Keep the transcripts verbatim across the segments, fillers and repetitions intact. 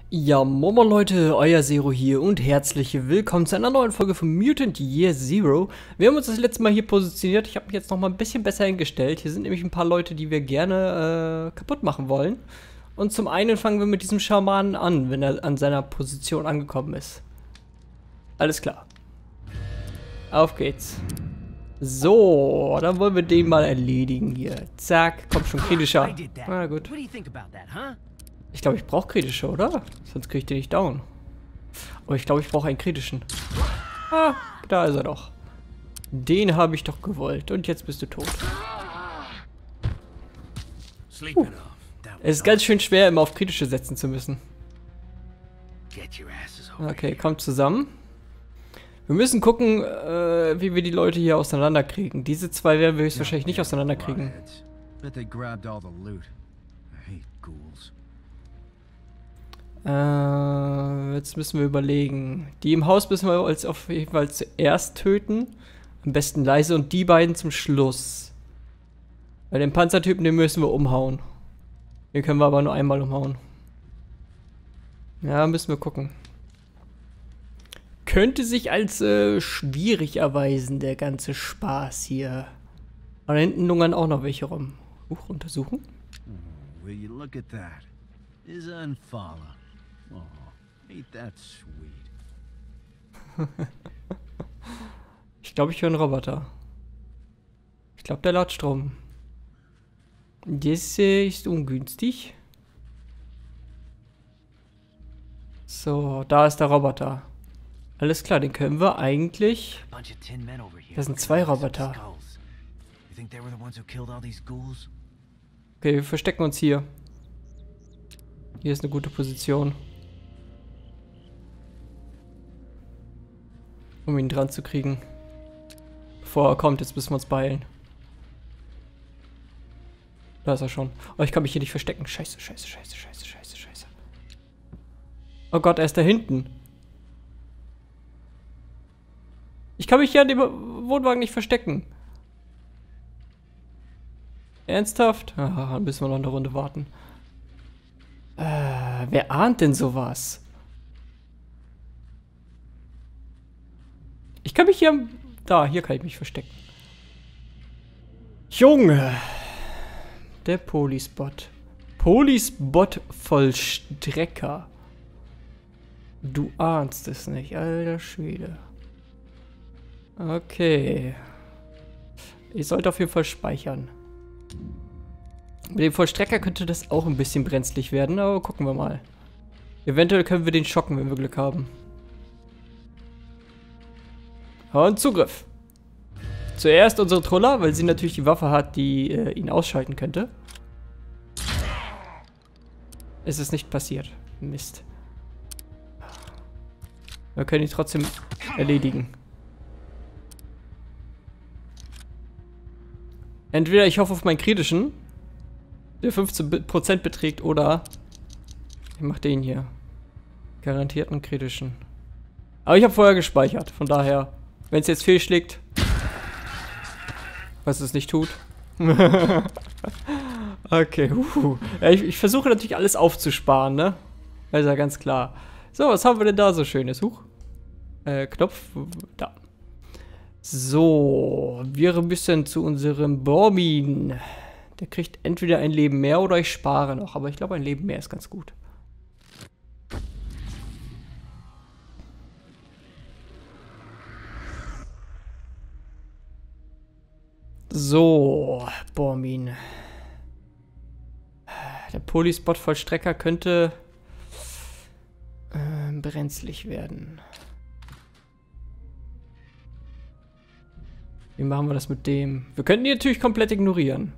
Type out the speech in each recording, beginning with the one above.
Ja, Momo Leute, euer Zero hier und herzlich willkommen zu einer neuen Folge von Mutant Year Zero. Wir haben uns das letzte Mal hier positioniert. Ich habe mich jetzt noch mal ein bisschen besser hingestellt. Hier sind nämlich ein paar Leute, die wir gerne äh, kaputt machen wollen. Und zum einen fangen wir mit diesem Schamanen an, wenn er an seiner Position angekommen ist. Alles klar. Auf geht's. So, dann wollen wir den mal erledigen hier. Zack, komm schon, kritischer. Na gut. Ich glaube, ich brauche kritische, oder? Sonst kriege ich den nicht down. Aber ich glaube, ich brauche einen kritischen. Ah, da ist er doch. Den habe ich doch gewollt. Und jetzt bist du tot. Uh. Es ist ganz schön schwer, immer auf kritische setzen zu müssen. Okay, kommt zusammen. Wir müssen gucken, äh, wie wir die Leute hier auseinanderkriegen. Diese zwei werden wir höchstwahrscheinlich nicht auseinanderkriegen. Äh, jetzt müssen wir überlegen. Die im Haus müssen wir als auf jeden Fall zuerst töten. Am besten leise und die beiden zum Schluss. Bei den Panzertypen, den müssen wir umhauen. Den können wir aber nur einmal umhauen. Ja, müssen wir gucken. Könnte sich als äh, schwierig erweisen, der ganze Spaß hier. Aber da hinten lungern auch noch welche rum. Huch, untersuchen. Will you look at that? Is unfollow. Oh, ain't that sweet. Ich glaube, ich höre einen Roboter. Ich glaube, der latscht rum. Das äh, ist ungünstig. So, da ist der Roboter. Alles klar, den können wir eigentlich... Das sind zwei Roboter. Okay, wir verstecken uns hier. Hier ist eine gute Position. Um ihn dran zu kriegen. Bevor er kommt, jetzt müssen wir uns beeilen. Da ist er schon. Oh, ich kann mich hier nicht verstecken. Scheiße, scheiße, scheiße, scheiße, scheiße, scheiße. Oh Gott, er ist da hinten. Ich kann mich hier an dem Wohnwagen nicht verstecken. Ernsthaft? Ah, dann müssen wir noch eine Runde warten. Äh, wer ahnt denn sowas? Ich kann mich hier... Da, hier kann ich mich verstecken. Junge! Der Polispot. Polispot-Vollstrecker. Du ahnst es nicht, alter Schwede. Okay. Ich sollte auf jeden Fall speichern. Mit dem Vollstrecker könnte das auch ein bisschen brenzlig werden, aber gucken wir mal. Eventuell können wir den schocken, wenn wir Glück haben. Und Zugriff. Zuerst unsere Troller, weil sie natürlich die Waffe hat, die äh, ihn ausschalten könnte. Es ist nicht passiert. Mist. Wir können ihn trotzdem erledigen. Entweder ich hoffe auf meinen kritischen, der fünfzehn Prozent beträgt, oder ich mache den hier. Garantiert einen kritischen. Aber ich habe vorher gespeichert, von daher, wenn es jetzt fehlschlägt, was es nicht tut. Okay, uh. ja, ich, ich versuche natürlich alles aufzusparen, ne? Das ist ja ganz klar. So, was haben wir denn da so Schönes? Huch. Äh, Knopf, da. So, wir müssen zu unserem Bormin. Der kriegt entweder ein Leben mehr oder ich spare noch. Aber ich glaube, ein Leben mehr ist ganz gut. So, Bormin. Der Polispot-Vollstrecker könnte äh, brenzlig werden. Wie machen wir das mit dem? Wir könnten die natürlich komplett ignorieren.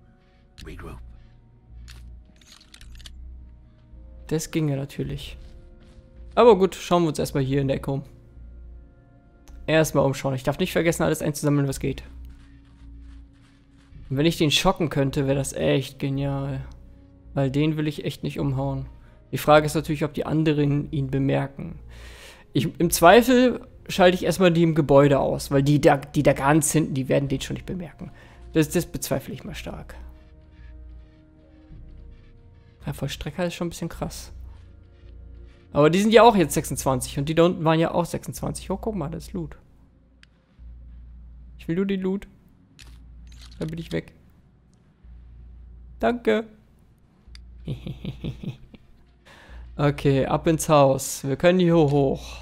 Das ginge natürlich. Aber gut, schauen wir uns erstmal hier in der Ecke um. Erstmal umschauen. Ich darf nicht vergessen, alles einzusammeln, was geht. Und wenn ich den schocken könnte, wäre das echt genial. Weil den will ich echt nicht umhauen. Die Frage ist natürlich, ob die anderen ihn bemerken. Ich, im Zweifel schalte ich erstmal die im Gebäude aus, weil die da, die da ganz hinten, die werden den schon nicht bemerken. Das, das bezweifle ich mal stark. Der Vollstrecker ist schon ein bisschen krass. Aber die sind ja auch jetzt sechsundzwanzig und die da unten waren ja auch sechsundzwanzig. Oh, guck mal, das ist Loot. Ich will nur den Loot. Dann bin ich weg. Danke. Okay, ab ins Haus. Wir können hier hoch.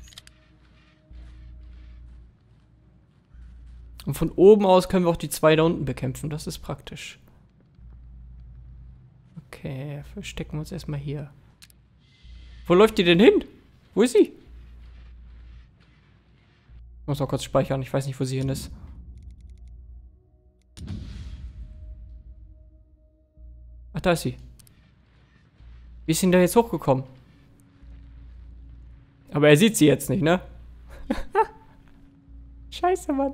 Und von oben aus können wir auch die zwei da unten bekämpfen. Das ist praktisch. Okay, verstecken wir uns erstmal hier. Wo läuft die denn hin? Wo ist sie? Ich muss auch kurz speichern. Ich weiß nicht, wo sie hin ist. Ach, da ist sie. Wie ist sie denn da jetzt hochgekommen? Aber er sieht sie jetzt nicht, ne? Scheiße, Mann.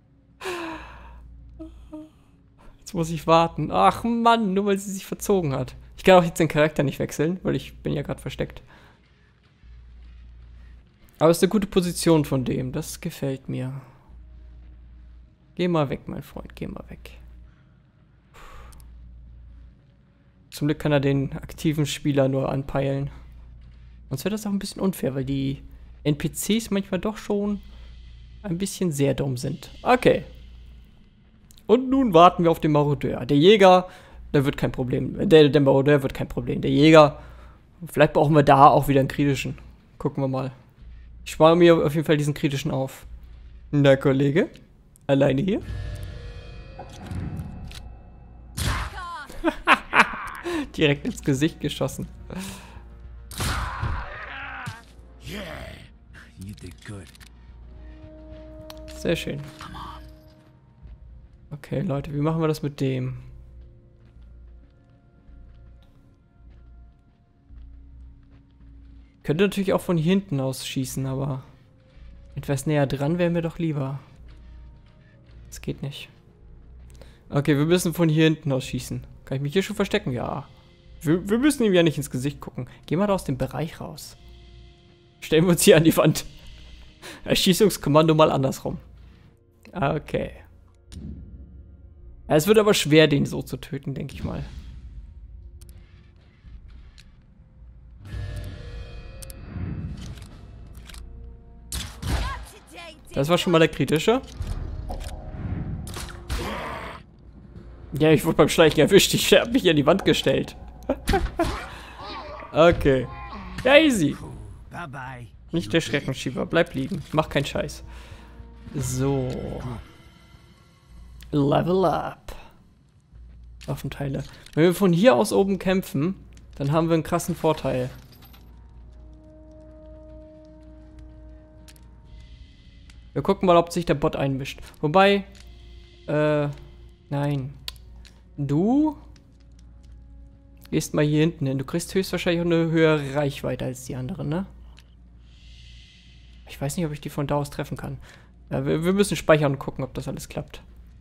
Jetzt muss ich warten. Ach, Mann, nur weil sie sich verzogen hat. Ich kann auch jetzt den Charakter nicht wechseln, weil ich bin ja gerade versteckt. Aber es ist eine gute Position von dem. Das gefällt mir. Geh mal weg, mein Freund. Geh mal weg. Zum Glück kann er den aktiven Spieler nur anpeilen. Sonst wäre das auch ein bisschen unfair, weil die N P Cs manchmal doch schon ein bisschen sehr dumm sind. Okay. Und nun warten wir auf den Marodeur. Der Jäger, der wird kein Problem. Der, der Marodeur wird kein Problem. Der Jäger, vielleicht brauchen wir da auch wieder einen kritischen. Gucken wir mal. Ich spare mir auf jeden Fall diesen kritischen auf. Na, Kollege? Alleine hier? Direkt ins Gesicht geschossen. Sehr schön. Okay, Leute, wie machen wir das mit dem? Könnte natürlich auch von hier hinten aus schießen, aber etwas näher dran wäre mir doch lieber. Das geht nicht. Okay, wir müssen von hier hinten aus schießen. Kann ich mich hier schon verstecken? Ja. Wir, wir müssen ihm ja nicht ins Gesicht gucken. Gehen wir da aus dem Bereich raus. Stellen wir uns hier an die Wand. Erschießungskommando mal andersrum. Okay. Ja, es wird aber schwer, den so zu töten, denke ich mal. Das war schon mal der kritische. Ja, ich wurde beim Schleichen erwischt. Ich habe mich an die Wand gestellt. Okay. Ja, easy. Nicht der Schreckenschieber. Bleib liegen. Mach keinen Scheiß. So. Level up. Waffenteile. Wenn wir von hier aus oben kämpfen, dann haben wir einen krassen Vorteil. Wir gucken mal, ob sich der Bot einmischt. Wobei, äh, nein. Du gehst mal hier hinten hin. Du kriegst höchstwahrscheinlich auch eine höhere Reichweite als die anderen, ne? Ich weiß nicht, ob ich die von da aus treffen kann. Ja, wir, wir müssen speichern und gucken, ob das alles klappt.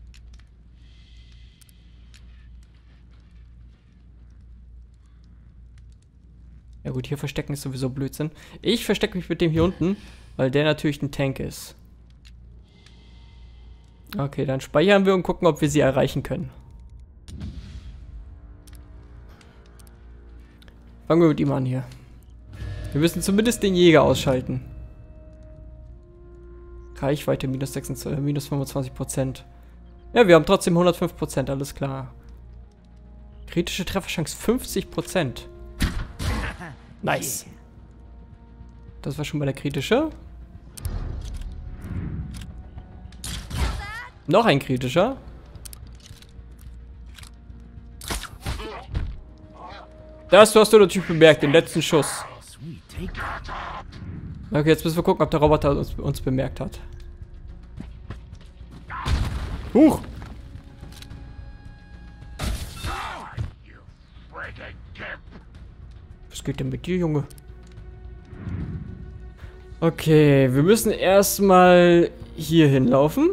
Ja gut, hier verstecken ist sowieso Blödsinn. Ich verstecke mich mit dem hier unten, weil der natürlich ein Tank ist. Okay, dann speichern wir und gucken, ob wir sie erreichen können. Fangen wir mit ihm an hier. Wir müssen zumindest den Jäger ausschalten. Reichweite minus, sechsundzwanzig, minus fünfundzwanzig Prozent. Ja, wir haben trotzdem hundertfünf Prozent, alles klar. Kritische Trefferchance fünfzig Prozent. Nice. Das war schon mal der kritische. Noch ein kritischer. Das hast du natürlich bemerkt, den letzten Schuss. Okay, jetzt müssen wir gucken, ob der Roboter uns, uns bemerkt hat. Huch! Was geht denn mit dir, Junge? Okay, wir müssen erstmal hier hinlaufen.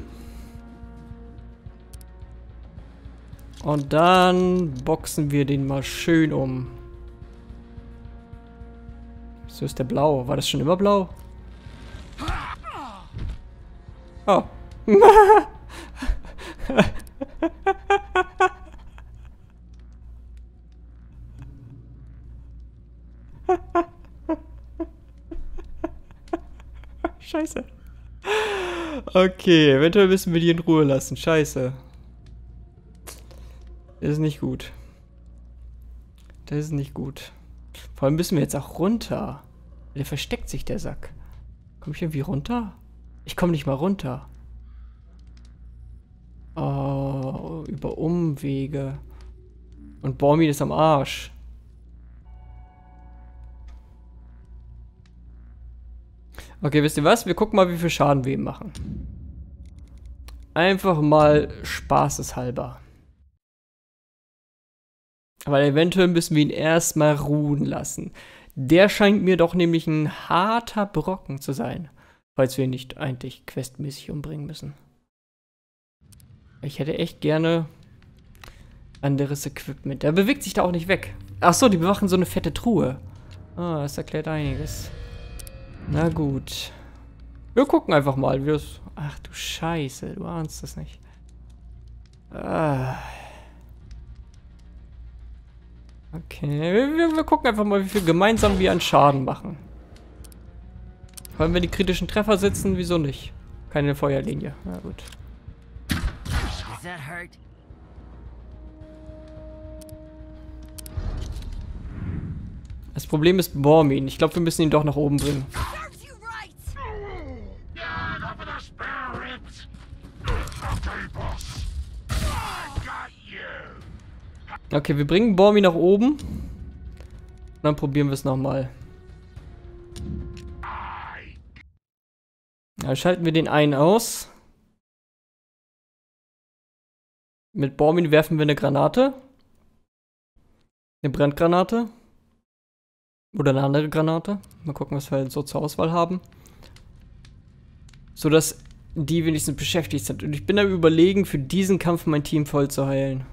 Und dann boxen wir den mal schön um. So ist der blau. War das schon immer blau? Oh. Scheiße. Okay, eventuell müssen wir die in Ruhe lassen. Scheiße. Das ist nicht gut. Das ist nicht gut. Vor allem müssen wir jetzt auch runter. Der versteckt sich, der Sack. Komme ich irgendwie runter? Ich komme nicht mal runter. Oh, über Umwege. Und Bormin ist am Arsch. Okay, wisst ihr was? Wir gucken mal, wie viel Schaden wir ihm machen. Einfach mal spaßeshalber. Weil eventuell müssen wir ihn erstmal ruhen lassen. Der scheint mir doch nämlich ein harter Brocken zu sein. Falls wir ihn nicht eigentlich questmäßig umbringen müssen. Ich hätte echt gerne anderes Equipment. Der bewegt sich da auch nicht weg. Ach so, die bewachen so eine fette Truhe. Ah, das erklärt einiges. Na gut. Wir gucken einfach mal, wie es... Ach du Scheiße, du ahnst das nicht. Ah. Okay, wir, wir gucken einfach mal, wie viel gemeinsam wir an Schaden machen. Vor allem, wenn die kritischen Treffer sitzen, wieso nicht? Keine Feuerlinie. Na gut. Das Problem ist Bormin. Ich glaube, wir müssen ihn doch nach oben bringen. Okay, wir bringen Bormin nach oben. Und dann probieren wir es nochmal. Dann schalten wir den einen aus. Mit Bormin werfen wir eine Granate. Eine Brandgranate. Oder eine andere Granate. Mal gucken, was wir so zur Auswahl haben. So dass die wenigstens beschäftigt sind. Und ich bin am Überlegen, für diesen Kampf mein Team voll zu heilen.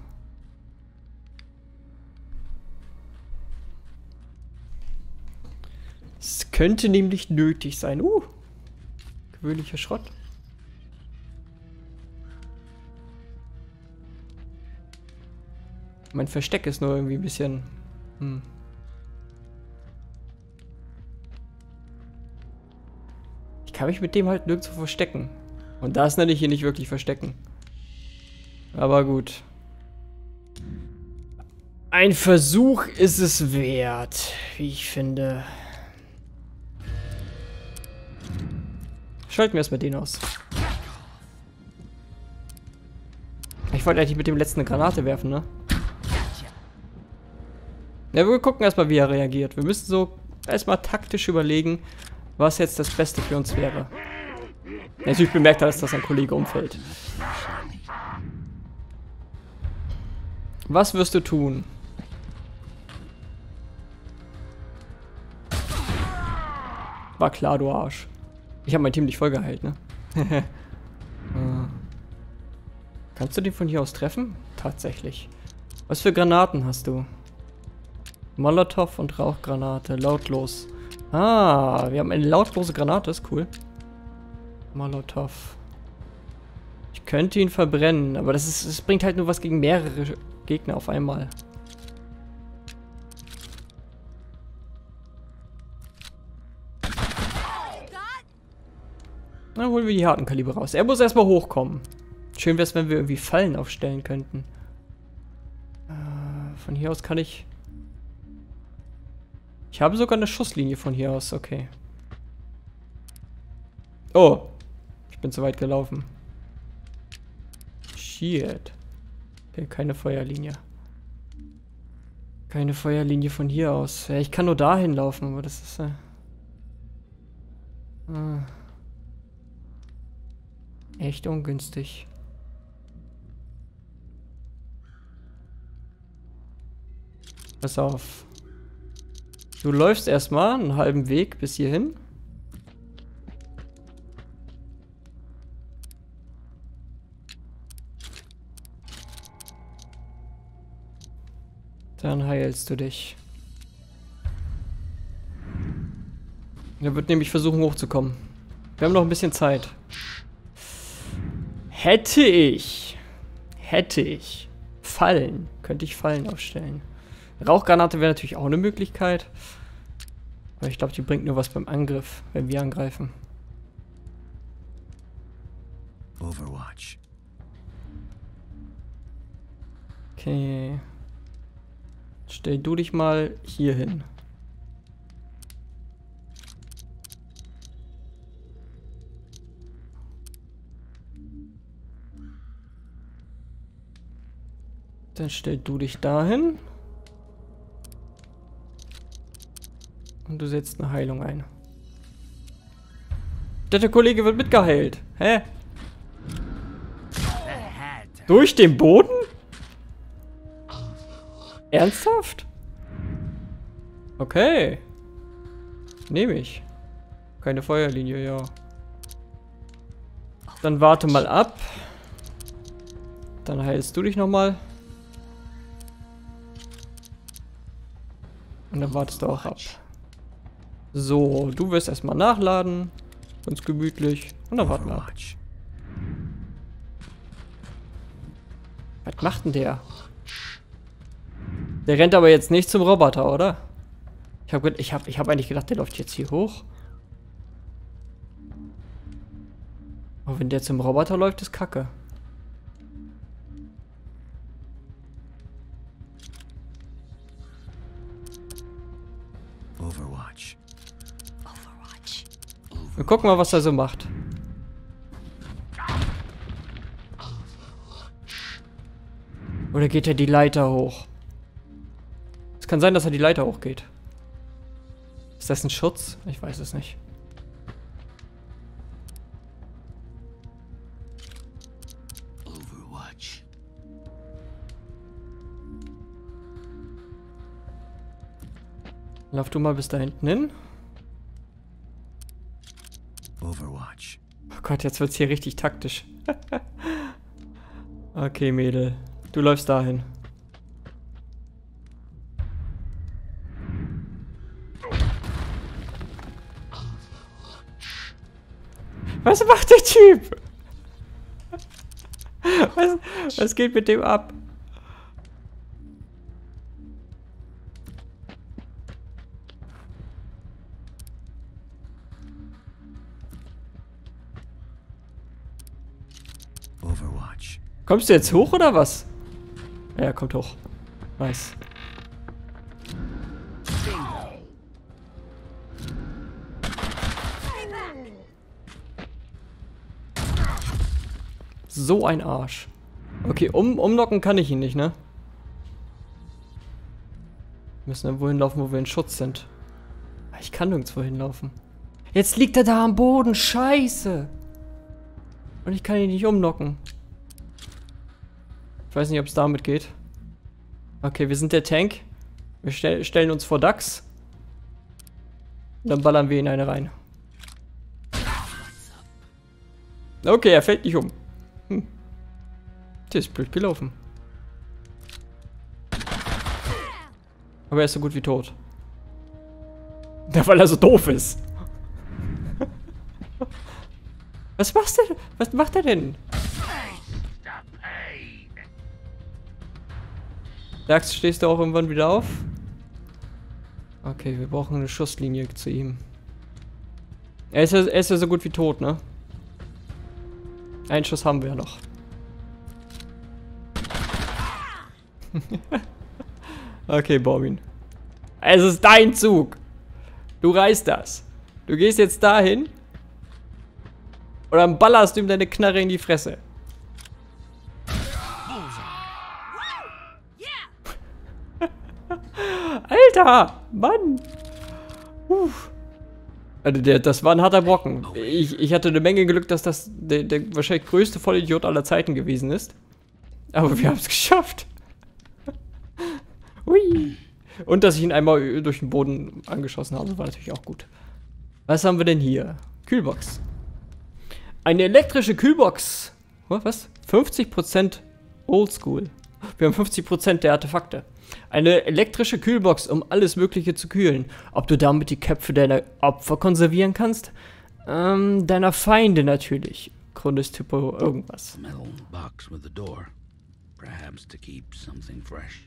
Es könnte nämlich nötig sein. Uh, gewöhnlicher Schrott. Mein Versteck ist nur irgendwie ein bisschen... Hm. Ich kann mich mit dem halt nirgendwo verstecken. Und das nenne ich hier nicht wirklich verstecken. Aber gut. Ein Versuch ist es wert, wie ich finde. Schalten wir erstmal den aus. Ich wollte eigentlich mit dem letzten eine Granate werfen, ne? Ja, wir gucken erstmal, wie er reagiert. Wir müssen so erstmal taktisch überlegen, was jetzt das Beste für uns wäre. Natürlich bemerkt er, dass das ein Kollege umfällt. Was wirst du tun? War klar, du Arsch. Ich habe mein Team nicht voll geheilt, ne? äh. Kannst du den von hier aus treffen? Tatsächlich. Was für Granaten hast du? Molotow und Rauchgranate. Lautlos. Ah, wir haben eine lautlose Granate. Ist cool. Molotow. Ich könnte ihn verbrennen, aber das, ist, das bringt halt nur was gegen mehrere Gegner auf einmal. Dann holen wir die harten Kaliber raus. Er muss erstmal hochkommen. Schön wäre es, wenn wir irgendwie Fallen aufstellen könnten. Äh, von hier aus kann ich... Ich habe sogar eine Schusslinie von hier aus. Okay. Oh. Ich bin zu weit gelaufen. Shit. Okay, keine Feuerlinie. Keine Feuerlinie von hier aus. Ja, ich kann nur dahin laufen, aber das ist... Äh ah. Echt ungünstig. Pass auf. Du läufst erstmal einen halben Weg bis hierhin. Dann heilst du dich. Er wird nämlich versuchen hochzukommen. Wir haben noch ein bisschen Zeit. Hätte ich, hätte ich Fallen, könnte ich Fallen aufstellen. Rauchgranate wäre natürlich auch eine Möglichkeit. Aber ich glaube, die bringt nur was beim Angriff, wenn wir angreifen. Overwatch. Okay. Stell du dich mal hier hin. Dann stell du dich dahin. Und du setzt eine Heilung ein. Der Kollege wird mitgeheilt. Hä? Durch den Boden? Ernsthaft? Okay. Nehme ich. Keine Feuerlinie, ja. Dann warte mal ab. Dann heilst du dich nochmal. Und dann wartest du auch ab. So, du wirst erstmal nachladen. Ganz gemütlich. Und dann warten wir ab. Was macht denn der? Der rennt aber jetzt nicht zum Roboter, oder? Ich habe ich hab, ich hab eigentlich gedacht, der läuft jetzt hier hoch. Aber wenn der zum Roboter läuft, ist Kacke. Overwatch. Wir gucken mal, was er so macht. Oder geht er die Leiter hoch? Es kann sein, dass er die Leiter hochgeht. Ist das ein Schutz? Ich weiß es nicht. Overwatch. Lauf du mal bis da hinten hin. Overwatch. Oh Gott, jetzt wird's hier richtig taktisch. Okay, Mädel. Du läufst dahin. Was macht der Typ? Was, was geht mit dem ab? Overwatch. Kommst du jetzt hoch oder was? Ja, er kommt hoch. Nice. So ein Arsch. Okay, um, umlocken kann ich ihn nicht, ne? Wir müssen dann wohin laufen, wo wir in Schutz sind. Ich kann nirgendwo hinlaufen. Jetzt liegt er da am Boden. Scheiße. Und ich kann ihn nicht umlocken. Ich weiß nicht, ob es damit geht. Okay, wir sind der Tank. Wir stell, stellen uns vor Dax. Und dann ballern wir ihn eine rein. Okay, er fällt nicht um. Hm. Der ist blöd gelaufen. Aber er ist so gut wie tot. Ja, weil er so doof ist. Was machst du? Was macht er denn? Dax, stehst du auch irgendwann wieder auf? Okay, wir brauchen eine Schusslinie zu ihm. Er ist ja, er ist ja so gut wie tot, ne? Einen Schuss haben wir noch. Okay, Borbin. Es ist dein Zug. Du reißt das. Du gehst jetzt dahin. Und dann ballerst du ihm deine Knarre in die Fresse. Alter! Mann! Uff. Also der, das war ein harter Brocken. Ich, ich hatte eine Menge Glück, dass das der, der wahrscheinlich größte Vollidiot aller Zeiten gewesen ist. Aber wir haben es geschafft. Hui. Und dass ich ihn einmal durch den Boden angeschossen habe, war natürlich auch gut. Was haben wir denn hier? Kühlbox. Eine elektrische Kühlbox. Was? fünfzig Prozent Oldschool. Wir haben fünfzig Prozent der Artefakte. Eine elektrische Kühlbox, um alles Mögliche zu kühlen. Ob du damit die Köpfe deiner Opfer konservieren kannst? Ähm, deiner Feinde natürlich. Grund ist Typo irgendwas. Metal box with a door. Perhaps to keep something fresh.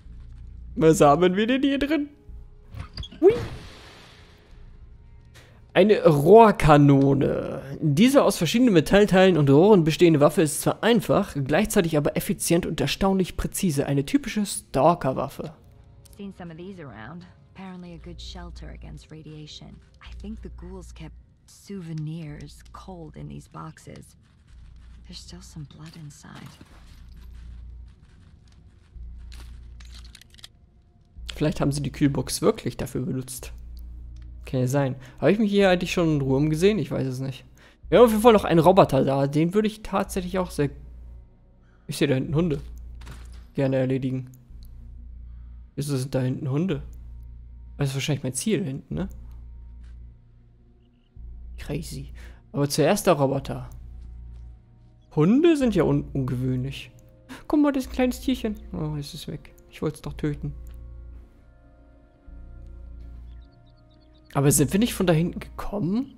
Was haben wir denn hier drin? Hui. Eine Rohrkanone. Diese aus verschiedenen Metallteilen und Rohren bestehende Waffe ist zwar einfach, gleichzeitig aber effizient und erstaunlich präzise. Eine typische Stalker-Waffe. Seen some of these around. Apparently a good shelter against radiation. I think the ghouls kept souvenirs cold in these boxes. There's still some blood inside. Vielleicht haben sie die Kühlbox wirklich dafür benutzt. Kann ja sein. Habe ich mich hier eigentlich schon in Ruhe umgesehen? Ich weiß es nicht. Wir haben auf jeden Fall noch einen Roboter da. Den würde ich tatsächlich auch sehr... Ich sehe da hinten Hunde. Gerne erledigen. Wieso sind da hinten Hunde? Das ist wahrscheinlich mein Ziel hinten, ne? Crazy. Aber zuerst der Roboter. Hunde sind ja un ungewöhnlich. Guck mal, das ist ein kleines Tierchen. Oh, es ist weg. Ich wollte es doch töten. Aber sind wir nicht von da hinten gekommen?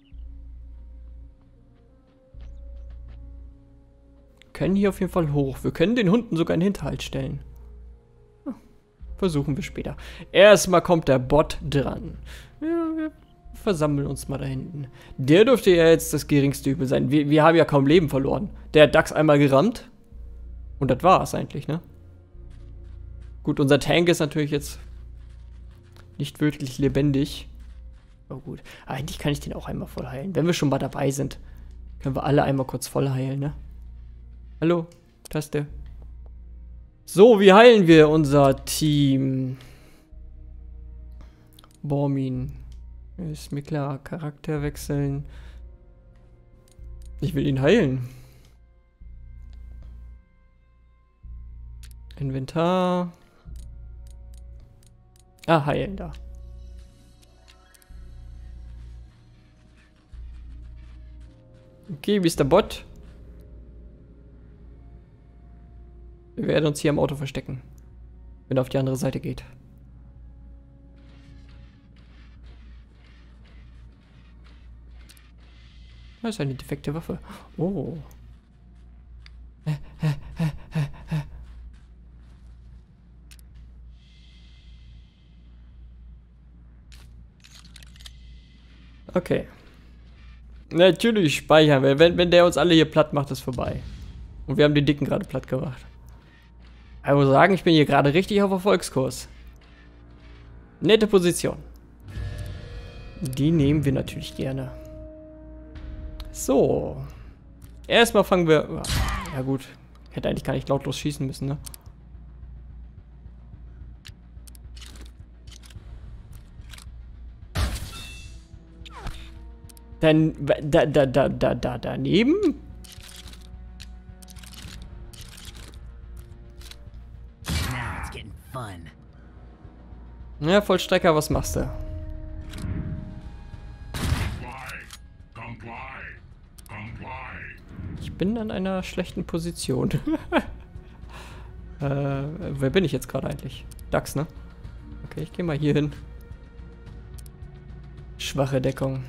Wir können hier auf jeden Fall hoch. Wir können den Hunden sogar in den Hinterhalt stellen. Hm. Versuchen wir später. Erstmal kommt der Bot dran. Ja, wir versammeln uns mal da hinten. Der dürfte ja jetzt das geringste Übel sein. Wir, wir haben ja kaum Leben verloren. Der hat Dax einmal gerammt. Und das war es eigentlich, ne? Gut, unser Tank ist natürlich jetzt nicht wirklich lebendig. Oh gut. Aber eigentlich kann ich den auch einmal voll heilen. Wenn wir schon mal dabei sind, können wir alle einmal kurz voll heilen, ne? Hallo, Taste. So, wie heilen wir unser Team? Bormin. Ist mir klar. Charakter wechseln. Ich will ihn heilen. Inventar. Ah, heilen da. Okay, wie ist der Bot? Wir werden uns hier im Auto verstecken, wenn er auf die andere Seite geht. Das ist eine defekte Waffe. Oh. Okay. Natürlich speichern wir. Wenn, wenn der uns alle hier platt macht, ist vorbei. Und wir haben den Dicken gerade platt gemacht. Ich muss sagen, ich bin hier gerade richtig auf Erfolgskurs. Nette Position. Die nehmen wir natürlich gerne. So. Erstmal fangen wir... Ja gut. Hätte eigentlich gar nicht lautlos schießen müssen, ne? Dann... Da, da, da, da, da, daneben? Ja, Vollstrecker, was machst du? Ich bin an einer schlechten Position. äh, wer bin ich jetzt gerade eigentlich? Dax, ne? Okay, ich gehe mal hier hin. Schwache Deckung.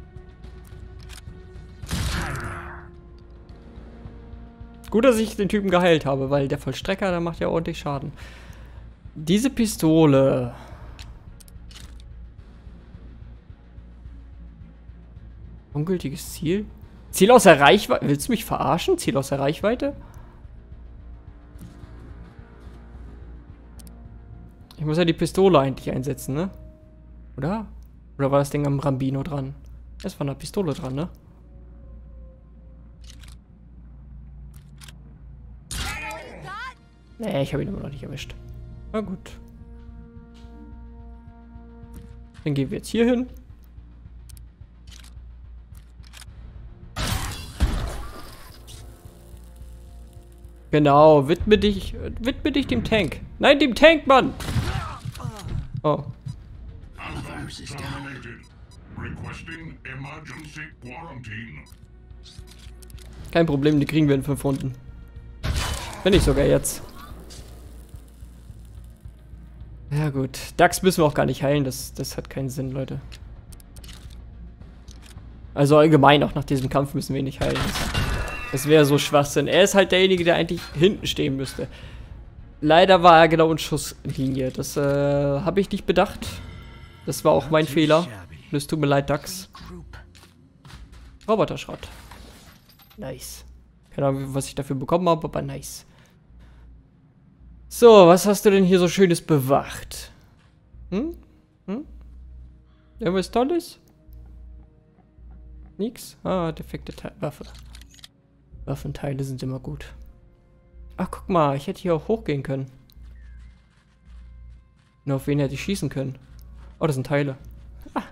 Gut, dass ich den Typen geheilt habe, weil der Vollstrecker, der macht ja ordentlich Schaden. Diese Pistole. Ungültiges Ziel? Ziel außer Reichweite? Willst du mich verarschen? Ziel außer Reichweite? Ich muss ja die Pistole eigentlich einsetzen, ne? Oder? Oder war das Ding am Rambino dran? Es war eine Pistole dran, ne? Nee, ich habe ihn immer noch nicht erwischt. Na gut. Dann gehen wir jetzt hier hin. Genau, widme dich, widme dich dem Tank. Nein, dem Tank, Mann! Oh. Kein Problem, die kriegen wir in fünf Runden. Wenn nicht sogar jetzt. Ja gut, Dax müssen wir auch gar nicht heilen, das, das hat keinen Sinn, Leute. Also allgemein, auch nach diesem Kampf müssen wir ihn nicht heilen. Das wäre so Schwachsinn. Er ist halt derjenige, der eigentlich hinten stehen müsste. Leider war er genau in Schusslinie. Das äh, habe ich nicht bedacht. Das war auch mein Fehler. Das tut mir leid, Dax. Roboterschrott. Nice. Keine Ahnung, was ich dafür bekommen habe, aber nice. So, was hast du denn hier so Schönes bewacht? Hm? Hm? Irgendwas Tolles? Nix? Ah, defekte Te Waffe. Waffenteile sind immer gut. Ach, guck mal, ich hätte hier auch hochgehen können. Nur auf wen hätte ich schießen können? Oh, das sind Teile. Ah.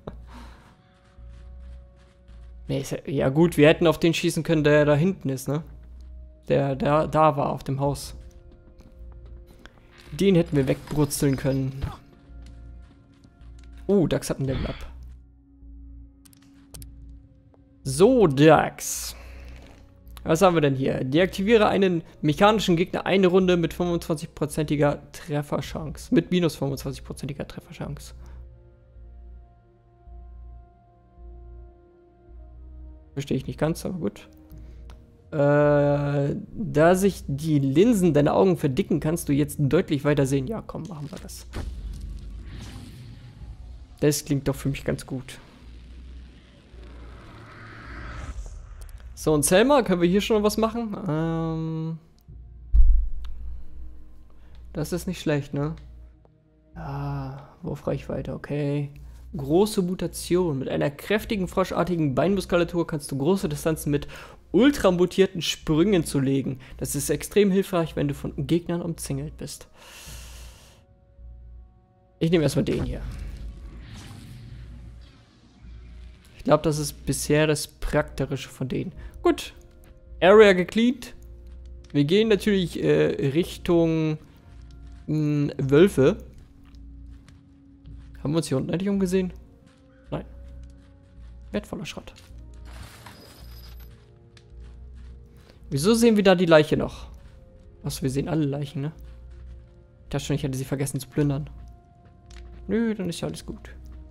Nee, ist ja, ja gut, wir hätten auf den schießen können, der da hinten ist, ne? Der, der da war, auf dem Haus. Den hätten wir wegbrutzeln können. Oh, Dax hat ein Level Up. So, Dax. Was haben wir denn hier? Deaktiviere einen mechanischen Gegner eine Runde mit fünfundzwanzig-prozentiger Trefferchance. Mit minus fünfundzwanzig-prozentiger Trefferchance. Verstehe ich nicht ganz, aber gut. Äh, da sich die Linsen deiner Augen verdicken, kannst du jetzt deutlich weiter sehen. Ja, komm, machen wir das. Das klingt doch für mich ganz gut. So, und Selma, können wir hier schon was machen? Ähm, das ist nicht schlecht, ne? Ah, Wurfreichweite, okay. Große Mutation. Mit einer kräftigen, froschartigen Beinmuskulatur kannst du große Distanzen mit ultramutierten Sprüngen zulegen. Das ist extrem hilfreich, wenn du von Gegnern umzingelt bist. Ich nehme erstmal den hier. Ich glaube, das ist bisher das Praktische von denen. Gut. Area gecleant. Wir gehen natürlich äh, Richtung mh, Wölfe. Haben wir uns hier unten endlich umgesehen? Nein. Wertvoller Schrott. Wieso sehen wir da die Leiche noch? Achso, wir sehen alle Leichen, ne? Ich dachte schon, ich hätte sie vergessen zu plündern. Nö, dann ist ja alles gut.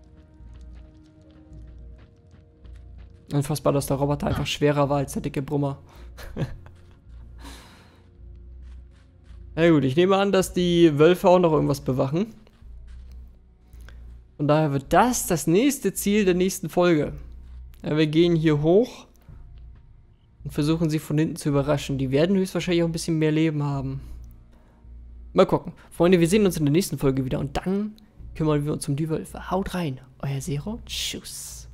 Unfassbar, dass der Roboter einfach schwerer war als der dicke Brummer. Na gut, ich nehme an, dass die Wölfe auch noch irgendwas bewachen. Von daher wird das das nächste Ziel der nächsten Folge. Ja, wir gehen hier hoch und versuchen sie von hinten zu überraschen. Die werden höchstwahrscheinlich auch ein bisschen mehr Leben haben. Mal gucken. Freunde, wir sehen uns in der nächsten Folge wieder und dann kümmern wir uns um die Wölfe. Haut rein, euer Zero. Tschüss.